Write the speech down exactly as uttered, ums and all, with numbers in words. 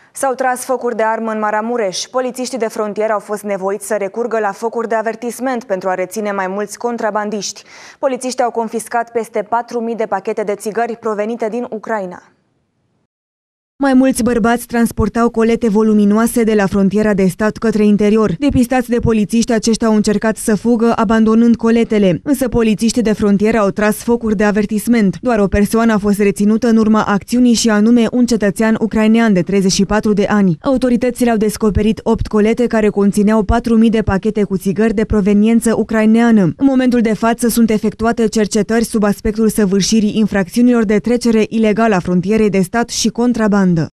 S-au tras focuri de armă în Maramureș. Polițiștii de frontieră au fost nevoiți să recurgă la focuri de avertisment pentru a reține mai mulți contrabandiști. Polițiștii au confiscat peste patru mii de pachete de țigări provenite din Ucraina. Mai mulți bărbați transportau colete voluminoase de la frontiera de stat către interior. Depistați de polițiști, aceștia au încercat să fugă, abandonând coletele. Însă polițiștii de frontieră au tras focuri de avertisment. Doar o persoană a fost reținută în urma acțiunii și anume un cetățean ucrainean de treizeci și patru de ani. Autoritățile au descoperit opt colete care conțineau patru mii de pachete cu țigări de proveniență ucraineană. În momentul de față sunt efectuate cercetări sub aspectul săvârșirii infracțiunilor de trecere ilegală a frontierei de stat și contrabandă.